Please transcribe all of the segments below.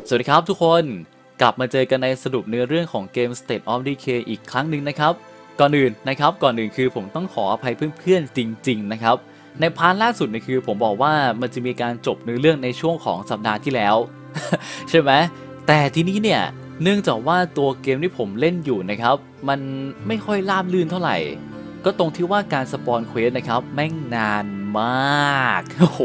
สวัสดีครับทุกคนกลับมาเจอกันในสรุปเนื้อเรื่องของเกม State of Decay อีกครั้งหนึ่งนะครับก่อนอื่นคือผมต้องขออภัยเพื่อนๆจริงๆนะครับในพาร์ทล่าสุดนี่คือผมบอกว่ามันจะมีการจบเนื้อเรื่องในช่วงของสัปดาห์ที่แล้ว ใช่ไหมแต่ทีนี้เนี่ยเนื่องจากว่าตัวเกมที่ผมเล่นอยู่นะครับมันไม่ค่อยราบรื่นเท่าไหร่ก็ตรงที่ว่าการสปอนเควสนะครับแม่งนานมากโอ้โห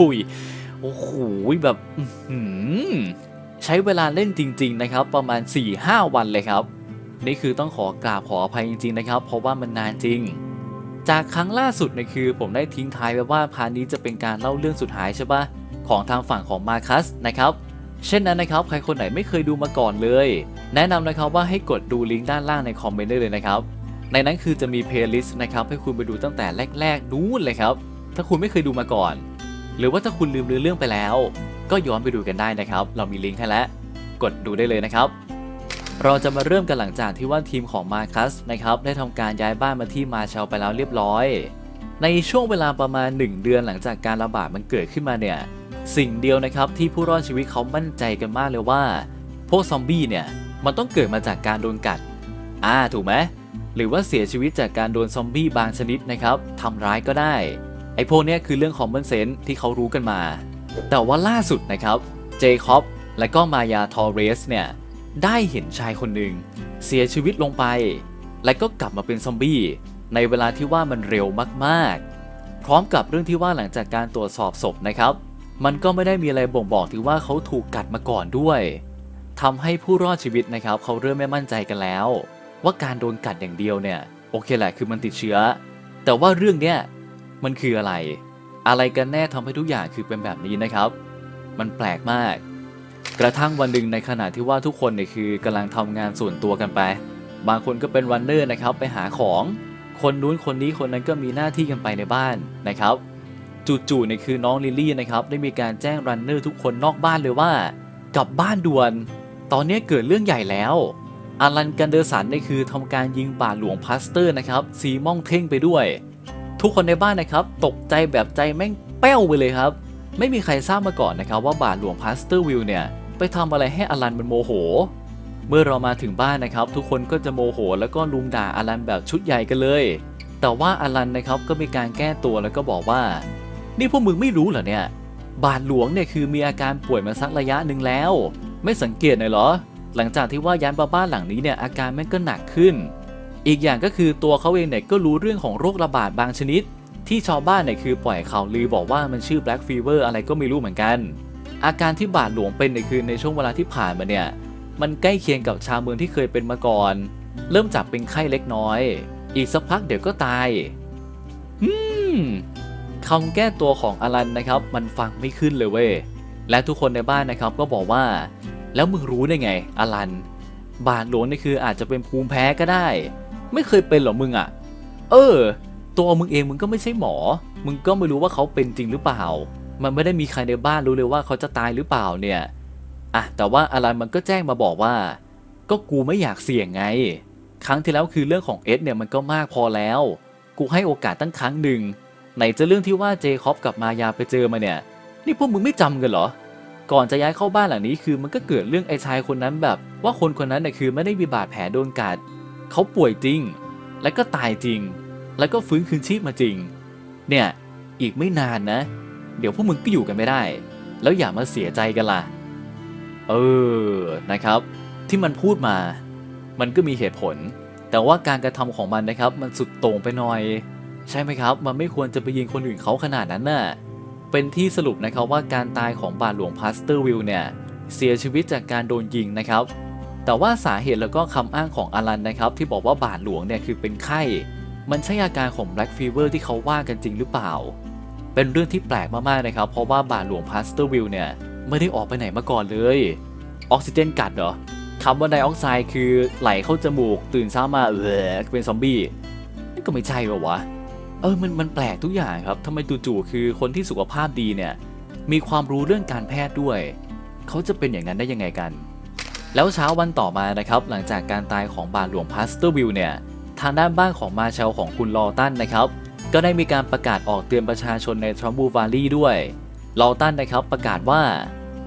แบบใช้เวลาเล่นจริงๆนะครับประมาณ 4-5 วันเลยครับนี่คือต้องขออภัยจริงๆนะครับเพราะว่ามันนานจริงจากครั้งล่าสุดเนี่ยคือผมได้ทิ้งท้ายไว้ว่าพาร์ทนี้จะเป็นการเล่าเรื่องสุดท้ายใช่ปะของทางฝั่งของมาคัสนะครับเช่นนั้นนะครับใครคนไหนไม่เคยดูมาก่อนเลยแนะนำนะครับว่าให้กดดูลิงก์ด้านล่างในคอมเมนต์ได้เลยนะครับในนั้นคือจะมีเพลย์ลิสต์นะครับให้คุณไปดูตั้งแต่แรกๆนู้นเลยครับถ้าคุณไม่เคยดูมาก่อนหรือว่าถ้าคุณลืมเรื่องไปแล้วก็ย้อนไปดูกันได้นะครับเรามีลิงก์ให้แล้วกดดูได้เลยนะครับเราจะมาเริ่มกันหลังจากที่ว่าทีมของมาคัสนะครับได้ทำการย้ายบ้านมาที่มาเชลไปแล้วเรียบร้อยในช่วงเวลาประมาณ1เดือนหลังจากการระบาดมันเกิดขึ้นมาเนี่ยสิ่งเดียวนะครับที่ผู้รอดชีวิตเขามั่นใจกันมากเลยว่าพวกซอมบี้เนี่ยมันต้องเกิดมาจากการโดนกัดถูกไหมหรือว่าเสียชีวิตจากการโดนซอมบี้บางชนิดนะครับทำร้ายก็ได้ไอ้พวกนี้คือเรื่องของคอมมอนเซนส์ที่เขารู้กันมาแต่ว่าล่าสุดนะครับเจคอบและก็มายาทอเรสเนี่ยได้เห็นชายคนหนึ่งเสียชีวิตลงไปและก็กลับมาเป็นซอมบี้ในเวลาที่ว่ามันเร็วมากๆพร้อมกับเรื่องที่ว่าหลังจากการตรวจสอบศพนะครับมันก็ไม่ได้มีอะไรบ่งบอกถึงว่าเขาถูกกัดมาก่อนด้วยทำให้ผู้รอดชีวิตนะครับเขาเริ่มไม่มั่นใจกันแล้วว่าการโดนกัดอย่างเดียวเนี่ยโอเคแหละคือมันติดเชื้อแต่ว่าเรื่องเนี้ยมันคืออะไรกันแน่ทำให้ทุกอย่างคือเป็นแบบนี้นะครับมันแปลกมากกระทั่งวันหนึ่งในขณะที่ว่าทุกคนเนี่ยคือกำลังทำงานส่วนตัวกันไปบางคนก็เป็นรันเนอร์นะครับไปหาของคนนู้นคนนี้คนนั้นก็มีหน้าที่กันไปในบ้านนะครับจู่ๆเนี่ยคือน้องลิลลี่นะครับได้มีการแจ้งรันเนอร์ทุกคนนอกบ้านเลยว่ากลับบ้านด่วนตอนนี้เกิดเรื่องใหญ่แล้วอารันกันเดอร์สันเนี่ยคือทำการยิงบาทหลวงพาสเตอร์นะครับซีม่องเท่งไปด้วยทุกคนในบ้านนะครับตกใจแบบใจแม่งแป้วไปเลยครับไม่มีใครทราบมาก่อนนะครับว่าบาทหลวงพาสเตอร์วิลเนี่ยไปทำอะไรให้อารันมันโมโหเมื่อเรามาถึงบ้านนะครับทุกคนก็จะโมโหแล้วก็ลุมด่าอารันแบบชุดใหญ่กันเลยแต่ว่าอารันนะครับก็มีการแก้ตัวแล้วก็บอกว่านี่พวกมึงไม่รู้เหรอเนี่ยบาทหลวงเนี่ยคือมีอาการป่วยมาสักระยะหนึ่งแล้วไม่สังเกตหน่อยเหรอหลังจากที่ว่าย้ายมาบ้านหลังนี้เนี่ยอาการแม่งก็หนักขึ้นอีกอย่างก็คือตัวเขาเองเนี่ยก็รู้เรื่องของโรคระบาดบางชนิดที่ชาวบ้านเนี่ยคือปล่อยข่าวลือบอกว่ามันชื่อ Black Fever อะไรก็ไม่รู้เหมือนกันอาการที่บาทหลวงเป็นเนี่ยคือในช่วงเวลาที่ผ่านมาเนี่ยมันใกล้เคียงกับชาวเมืองที่เคยเป็นมาก่อนเริ่มจากเป็นไข้เล็กน้อยอีกสักพักเดี๋ยวก็ตายคำแก้ตัวของอารันนะครับมันฟังไม่ขึ้นเลยเว้ยและทุกคนในบ้านนะครับก็บอกว่าแล้วมึงรู้ได้ไงอารันบาทหลวงนี่คืออาจจะเป็นภูมิแพ้ก็ได้ไม่เคยเป็นหรอมึงตัวมึงเองมึงก็ไม่ใช่หมอมึงก็ไม่รู้ว่าเขาเป็นจริงหรือเปล่ามันไม่ได้มีใครในบ้านรู้เลยว่าเขาจะตายหรือเปล่าเนี่ยแต่ว่าอารันมันก็แจ้งมาบอกว่าก็กูไม่อยากเสี่ยงไงครั้งที่แล้วคือเรื่องของเอ็ดเนี่ยมันก็มากพอแล้วกูให้โอกาสตั้งครั้งหนึ่งไหนจะเรื่องที่ว่าเจคอบกับมายาไปเจอมาเนี่ยนี่พวกมึงไม่จำกันเหรอก่อนจะย้ายเข้าบ้านหลังนี้คือมันก็เกิดเรื่องไอ้ชายคนนั้นแบบว่าคนนั้นเนี่ยคือไม่ได้มีบาดแผลโดนกัดเขาป่วยจริงและก็ตายจริงแล้วก็ฟื้นคืนชีพมาจริงเนี่ยอีกไม่นานนะเดี๋ยวพวกมึงก็อยู่กันไม่ได้แล้วอย่ามาเสียใจกันล่ะนะครับที่มันพูดมามันก็มีเหตุผลแต่ว่าการกระทำของมันนะครับมันสุดโต่งไปหน่อยใช่ไหมครับมันไม่ควรจะไปยิงคนอื่นเขาขนาดนั้นน่ะเป็นที่สรุปนะครับว่าการตายของบาทหลวงพาสเตอร์วิลเนี่ยเสียชีวิตจากการโดนยิงนะครับแต่ว่าสาเหตุแล้วก็คำอ้างของอารันนะครับที่บอกว่าบาทหลวงเนี่ยคือเป็นไข้มันใช่อาการของ Black Fever ที่เขาว่ากันจริงหรือเปล่าเป็นเรื่องที่แปลกมากๆนะครับเพราะว่าบาทหลวงพาสเตอร์วิลเนี่ยไม่ได้ออกไปไหนมาก่อนเลยออกซิเจนกัดเหรอคาร์บอนไดออกไซด์คือไหลเข้าจมูกตื่นเช้ามาเป็นซอมบี้นี่ก็ไม่ใช่หรอวะมันแปลกทุกอย่างครับทำไมจู่ๆคือคนที่สุขภาพดีเนี่ยมีความรู้เรื่องการแพทย์ด้วยเขาจะเป็นอย่างนั้นได้ยังไงกันแล้วเช้าวันต่อมานะครับหลังจากการตายของบาทหลวงพาสเตอร์วิลเนี่ยทางด้านบ้านของมาเชลของคุณลอตันนะครับก็ได้มีการประกาศออกเตือนประชาชนในทรัมบูวาลีด้วยลอตันนะครับประกาศว่า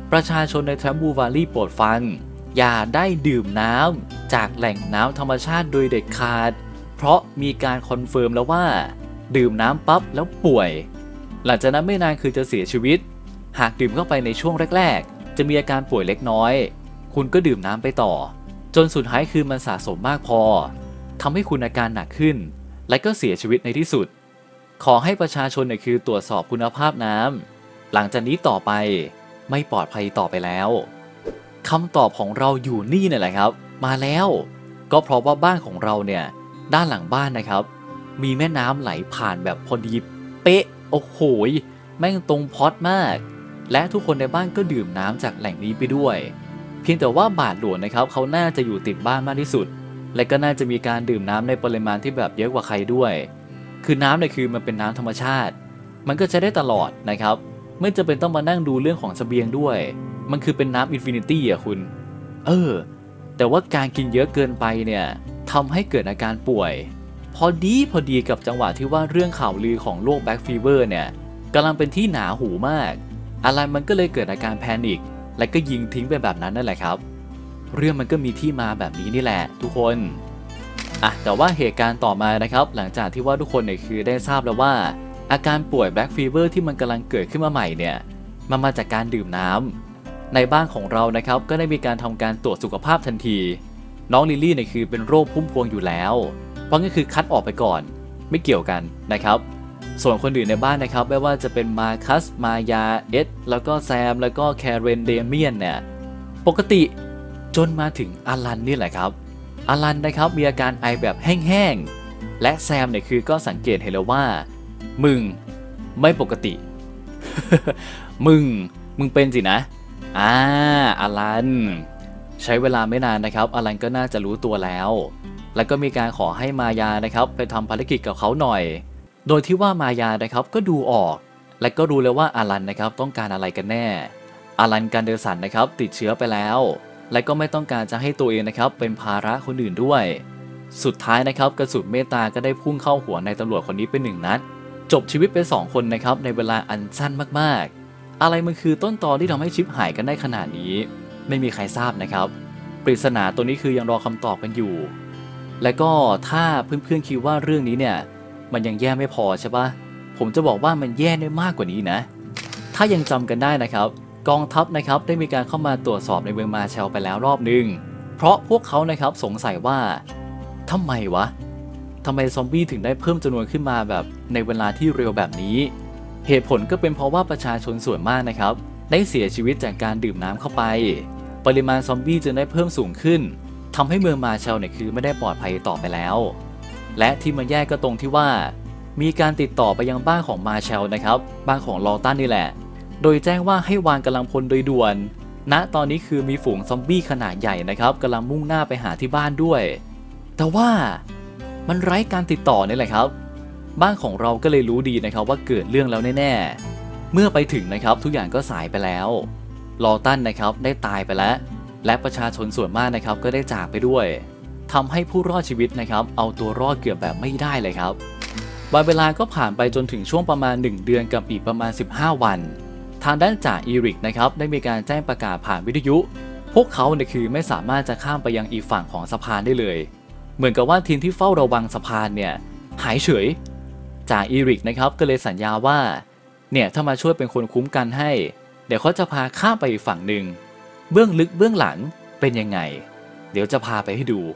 ประชาชนในแทมบูวาลีโปรดฟังอย่าได้ดื่มน้ำจากแหล่งน้ำธรรมชาติโดยเด็ดขาดเพราะมีการคอนเฟิร์มแล้วว่าดื่มน้ำปั๊บแล้วป่วยหลังจากนั้นไม่นานคือจะเสียชีวิตหากดื่มเข้าไปในช่วงแรกๆจะมีอาการป่วยเล็กน้อยคุณก็ดื่มน้ำไปต่อจนสุดท้ายคือมันสะสมมากพอทำให้คุณอาการหนักขึ้นและก็เสียชีวิตในที่สุดขอให้ประชาชนคือตรวจสอบคุณภาพน้ำหลังจากนี้ต่อไปไม่ปลอดภัยต่อไปแล้วคำตอบของเราอยู่นี่แหละครับมาแล้วก็เพราะว่าบ้านของเราเนี่ยด้านหลังบ้านนะครับมีแม่น้ำไหลผ่านแบบพอดีเป๊ะโอ้โหแม่งตรงพอดมากและทุกคนในบ้านก็ดื่มน้ำจากแหล่งนี้ไปด้วยเพียงแต่ว่าบาทหลวงนะครับเขาน่าจะอยู่ติดบ้านมากที่สุดและก็น่าจะมีการดื่มน้ำในปริมาณที่แบบเยอะกว่าใครด้วยคือน้ำเนี่ยคือมันเป็นน้ำธรรมชาติมันก็ใช้ได้ตลอดนะครับไม่จำเป็นต้องมานั่งดูเรื่องของเสบียงด้วยมันคือเป็นน้ำอินฟินิตี้อ่ะคุณแต่ว่าการกินเยอะเกินไปเนี่ยทำให้เกิดอาการป่วยพอดีกับจังหวะที่ว่าเรื่องข่าวลือของโรคแบ็กฟีเวอร์เนี่ยกำลังเป็นที่หนาหูมากอะไรมันก็เลยเกิดอาการแพนิคและก็ยิงทิ้งไปแบบนั้นนั่นแหละครับเรื่องมันก็มีที่มาแบบนี้นี่แหละทุกคนแต่ว่าเหตุการณ์ต่อมานะครับหลังจากที่ว่าทุกคนเนี่ยคือได้ทราบแล้วว่าอาการป่วยแบ็กฟีเวอร์ที่มันกำลังเกิดขึ้นมาใหม่เนี่ยมันมาจากการดื่มน้ำในบ้านของเรานะครับก็ได้มีการทำการตรวจสุขภาพทันทีน้องลิลลี่เนี่ยคือเป็นโรคพุ่มพวงอยู่แล้วเพราะงั้นคือคัดออกไปก่อนไม่เกี่ยวกันนะครับส่วนคนอื่นในบ้านนะครับไม่ว่าจะเป็นมาคัสมายาเอ็ดแล้วก็แซมแล้วก็แคเรนเดเมียนเนี่ยปกติจนมาถึงอลันนี่แหละครับอลันนะครับมีอาการไอแบบแห้งๆและแซมเนี่ยคือก็สังเกตเห็นแล้วว่ามึงไม่ปกติ มึงเป็นสินะอลันใช้เวลาไม่นานนะครับอลันก็น่าจะรู้ตัวแล้วแล้วก็มีการขอให้มายานะครับไปทำภารกิจกับเขาหน่อยโดยที่ว่ามายานะครับก็ดูออกและก็รู้เลยว่าอลันนะครับต้องการอะไรกันแน่อลันการเดอร์สันนะครับติดเชื้อไปแล้วและก็ไม่ต้องการจะให้ตัวเองนะครับเป็นภาระคนอื่นด้วยสุดท้ายนะครับกระสุนเมตตาก็ได้พุ่งเข้าหัวในตำรวจคนนี้เป็น1 นัดจบชีวิตไป2 คนนะครับในเวลาอันสั้นมากๆอะไรมันคือต้นตอที่ทำให้ชิปหายกันได้ขนาดนี้ไม่มีใครทราบนะครับปริศนาตัวนี้คือยังรอคำตอบกันอยู่และก็ถ้าเพื่อนๆคิดว่าเรื่องนี้เนี่ยมันยังแย่ไม่พอใช่ปะผมจะบอกว่ามันแย่ได้มากกว่านี้นะถ้ายังจำกันได้นะครับกองทัพนะครับได้มีการเข้ามาตรวจสอบในเมืองมาเชลไปแล้วรอบนึงเพราะพวกเขานะครับสงสัยว่าทำไมซอมบี้ถึงได้เพิ่มจำนวนขึ้นมาแบบในเวลาที่เร็วแบบนี้เหตุผลก็เป็นเพราะว่าประชาชนส่วนมากนะครับได้เสียชีวิตจากการดื่มน้ำเข้าไปปริมาณซอมบี้จึงได้เพิ่มสูงขึ้นทำให้เมืองมาเชลเนี่ยคือไม่ได้ปลอดภัยต่อไปแล้วและที่มันแย่ก็ตรงที่ว่ามีการติดต่อไปยังบ้านของมาเชลนะครับบ้านของลอตันนี่แหละโดยแจ้งว่าให้วางกำลังพลโดยด่วนณตอนนี้คือมีฝูงซอมบี้ขนาดใหญ่นะครับกำลังมุ่งหน้าไปหาที่บ้านด้วยแต่ว่ามันไร้การติดต่อนี่แหละครับบ้านของเราก็เลยรู้ดีนะครับว่าเกิดเรื่องแล้วแน่ๆเมื่อไปถึงนะครับทุกอย่างก็สายไปแล้วลอตันนะครับได้ตายไปแล้วและประชาชนส่วนมากนะครับก็ได้จากไปด้วยทำให้ผู้รอดชีวิตนะครับเอาตัวรอดเกือบแบบไม่ได้เลยครับวันเวลาก็ผ่านไปจนถึงช่วงประมาณ1 เดือนกับอีกประมาณ15 วันทางด้านจ่าอีริกนะครับได้มีการแจ้งประกาศผ่านวิทยุพวกเขาเนี่ยคือไม่สามารถจะข้ามไปยังอีกฝั่งของสะพานได้เลยเหมือนกับว่าทีมที่เฝ้าระวังสะพานเนี่ยหายเฉยจ่าอีริกนะครับก็เลยสัญญาว่าเนี่ยถ้ามาช่วยเป็นคนคุ้มกันให้เดี๋ยวเขาจะพาข้ามไปอีกฝั่งหนึ่งเบื้องลึกเบื้องหลังเป็นยังไงเดี๋ยวจะพาไปให้ดู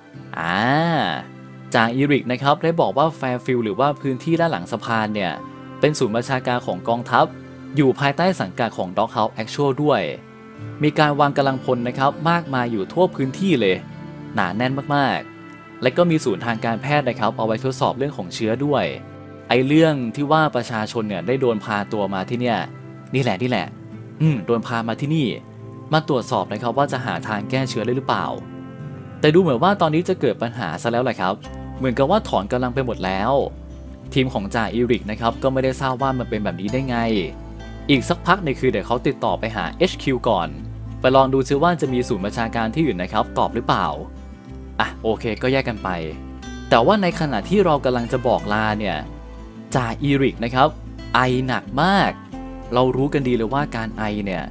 จ่าอีริกนะครับได้บอกว่าแฟร์ฟิลด์หรือว่าพื้นที่ด้านหลังสะพานเนี่ยเป็นศูนย์บัญชาการของกองทัพอยู่ภายใต้สังกัดของ Doghouse Actual ด้วยมีการวางกำลังพลนะครับมากมายอยู่ทั่วพื้นที่เลยหนาแน่นมากๆและก็มีศูนย์ทางการแพทย์นะครับเอาไว้ทดสอบเรื่องของเชื้อด้วยไอเรื่องที่ว่าประชาชนเนี่ยได้โดนพาตัวมาที่เนี่ยนี่แหละโดนพามาที่นี่มาตรวจสอบนะครับว่าจะหาทางแก้เชื้อได้หรือเปล่าแต่ดูเหมือนว่าตอนนี้จะเกิดปัญหาซะแล้วแหละครับเหมือนกับว่าถอนกำลังไปหมดแล้วทีมของจ่าอีริกนะครับก็ไม่ได้ทราบว่ามันเป็นแบบนี้ได้ไงอีกสักพักเนี่ยคือเดี๋ยวเขาติดต่อไปหา HQ ก่อนไปลองดูซิว่าจะมีศูนย์บัญชาการที่อื่นนะครับตอบหรือเปล่าโอเคก็แยกกันไปแต่ว่าในขณะที่เรากำลังจะบอกลาเนี่ยจ่าอีริกนะครับไอหนักมากเรารู้กันดีเลยว่าการไอเนี่ย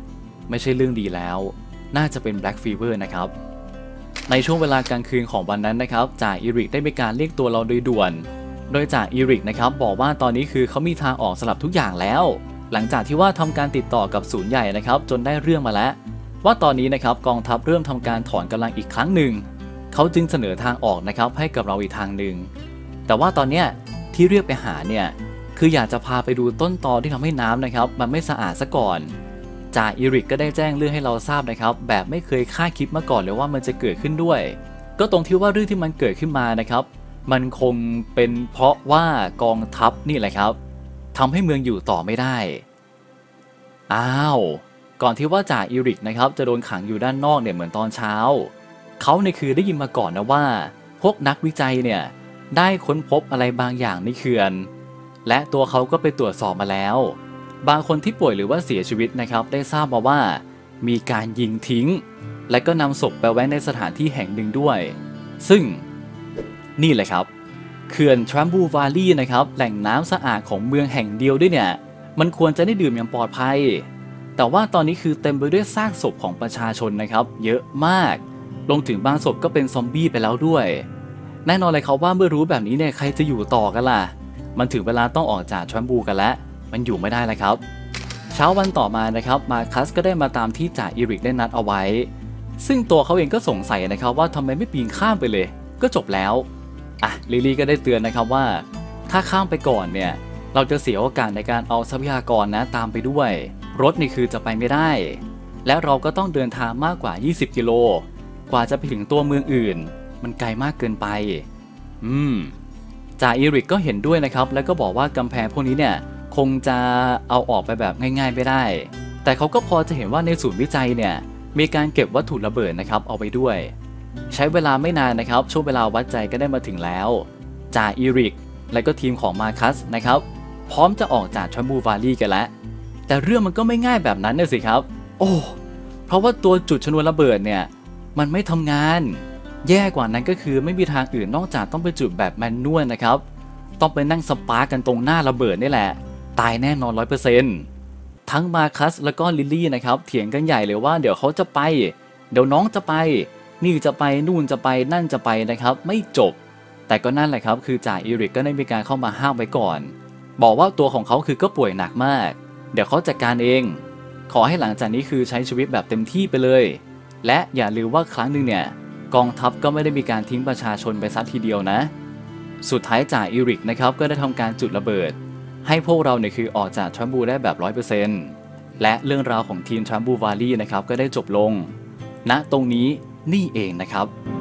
ไม่ใช่เรื่องดีแล้วน่าจะเป็น Black Fever นะครับในช่วงเวลากลางคืนของวันนั้นนะครับจ่าอีริกได้มีการเรียกตัวเราโดยด่วนโดยจ่าอีริกนะครับบอกว่าตอนนี้คือเขามีทางออกสำหรับทุกอย่างแล้วหลังจากที่ว่าทำการติดต่อกับศูนย์ใหญ่นะครับจนได้เรื่องมาแล้วว่าตอนนี้นะครับกองทัพเริ่มทำการถอนกำลังอีกครั้งหนึ่งเขาจึงเสนอทางออกนะครับให้กับเราอีกทางหนึ่งแต่ว่าตอนเนี้ยที่เรียกไปหาเนี่ยคืออยากจะพาไปดูต้นตอที่ทำให้น้ำนะครับมันไม่สะอาดซะก่อนจ่าอีริกก็ได้แจ้งเรื่องให้เราทราบนะครับแบบไม่เคยคาดคิดมาก่อนเลยว่ามันจะเกิดขึ้นด้วยก็ตรงที่ว่าเรื่องที่มันเกิดขึ้นมานะครับมันคงเป็นเพราะว่ากองทัพนี่แหละครับทำให้เมืองอยู่ต่อไม่ได้อ้าวก่อนที่ว่าจ่าอีริกนะครับจะโดนขังอยู่ด้านนอกเนี่ยเหมือนตอนเช้าเขาเนี่ยคือได้ยินมาก่อนนะว่าพวกนักวิจัยเนี่ยได้ค้นพบอะไรบางอย่างในเขื่อนและตัวเขาก็ไปตรวจสอบมาแล้วบางคนที่ป่วยหรือว่าเสียชีวิตนะครับได้ทราบมาว่ามีการยิงทิ้งและก็นำศพไปไว้ในสถานที่แห่งหนึ่งด้วยซึ่งนี่แหละครับเขื่อนทรัมบูวาลีนะครับแหล่งน้ำสะอาดของเมืองแห่งเดียวด้วยเนี่ยมันควรจะได้ดื่มอย่างปลอดภัยแต่ว่าตอนนี้คือเต็มไปด้วยซากศพของประชาชนนะครับเยอะมากลงถึงบางศพก็เป็นซอมบี้ไปแล้วด้วยแน่นอนเลยครับว่าเมื่อรู้แบบนี้เนี่ยใครจะอยู่ต่อกันล่ะมันถึงเวลาต้องออกจากทรัมบูกันแล้วมันอยู่ไม่ได้แล้วครับเช้าวันต่อมานะครับมาคัสก็ได้มาตามที่จ่าอีริกได้นัดเอาไว้ซึ่งตัวเขาเองก็สงสัยนะครับว่าทำไมไม่ปีนข้ามไปเลยก็จบแล้วลิลี่ก็ได้เตือนนะครับว่าถ้าข้ามไปก่อนเนี่ยเราจะเสียโอกาสในการเอาทรัพยากรนะตามไปด้วยรถนี่คือจะไปไม่ได้และเราก็ต้องเดินทางมากกว่า20กิโลกว่าจะไปถึงตัวเมืองอื่นมันไกลมากเกินไปจ่าอีริกก็เห็นด้วยนะครับแล้วก็บอกว่ากำแพงพวกนี้เนี่ยคงจะเอาออกไปแบบง่ายๆไม่ได้แต่เขาก็พอจะเห็นว่าในศูนย์วิจัยเนี่ยมีการเก็บวัตถุระเบิดนะครับเอาไปด้วยใช้เวลาไม่นานนะครับช่วงเวลาวัดใจก็ได้มาถึงแล้วจ่าอีริกและก็ทีมของมาคัสนะครับพร้อมจะออกจากทรัมบูวาลีกันแล้วแต่เรื่องมันก็ไม่ง่ายแบบนั้นนะสิครับเพราะว่าตัวจุดชนวนระเบิดเนี่ยมันไม่ทำงานแย่กว่านั้นก็คือไม่มีทางอื่นนอกจากต้องไปจุดแบบแมนนวลนะครับต้องไปนั่งสปาร์กกันตรงหน้าระเบิดนี่แหละตายแน่นอน 100% ทั้งมาคัสแล้วก็ลิลลี่นะครับเถียงกันใหญ่เลยว่าเดี๋ยวเขาจะไปเดี๋ยวน้องจะไปนี่จะไปนู่นจะไปนั่นจะไปนะครับไม่จบแต่ก็นั่นแหละครับคือจ่าอีริกก็ได้มีการเข้ามาห้ามไว้ก่อนบอกว่าตัวของเขาคือก็ป่วยหนักมากเดี๋ยวเขาจัดการเองขอให้หลังจากนี้คือใช้ชีวิตแบบเต็มที่ไปเลยและอย่าลืมว่าครั้งหนึ่งเนี่ยกองทัพก็ไม่ได้มีการทิ้งประชาชนไปซัดทีเดียวนะสุดท้ายจ่าอีริกนะครับก็ได้ทำการจุดระเบิดให้พวกเราเนี่ยคือออกจากทรัมบูได้แบบ 100% และเรื่องราวของทีมทรัมบูวาลีนะครับก็ได้จบลงณตรงนี้นี่เองนะครับ